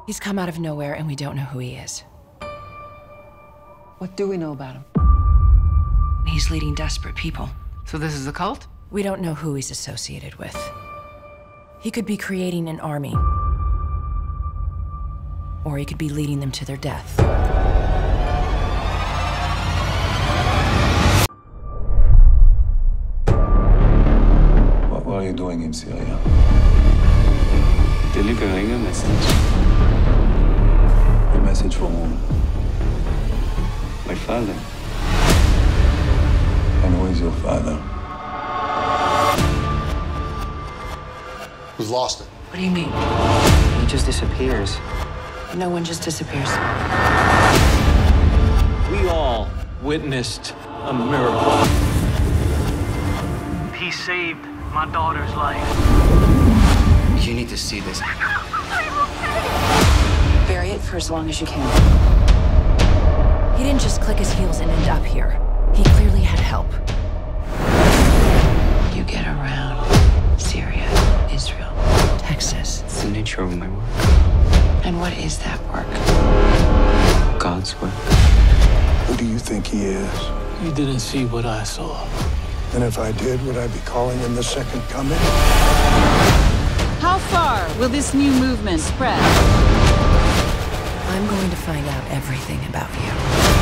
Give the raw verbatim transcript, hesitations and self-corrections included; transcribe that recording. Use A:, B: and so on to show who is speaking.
A: He's come out of nowhere and we don't know who he is.
B: What do we know about him?
A: He's leading desperate people.
B: So this is a cult?
A: We don't know who he's associated with. He could be creating an army. Or he could be leading them to their death.
C: What were you doing in Syria?
D: Delivering a message.
C: A message from whom?
D: My father.
C: And who is your father?
E: We've lost it.
A: What do you mean?
F: He just disappears.
A: No one just disappears.
G: We all witnessed a miracle.
H: He saved my daughter's life.
F: You need to see this.
A: Bury it for as long as you can. He didn't just click his heels and end up here. He clearly had help.
F: You get around Syria, Israel,
A: Texas.
F: it's the nature of my work. And what is that work? God's work.
E: Who do you think he is?
G: You didn't see what I saw.
E: And if I did, would I be calling him the second coming?
I: How far will this new movement spread?
A: I'm going to find out everything about you.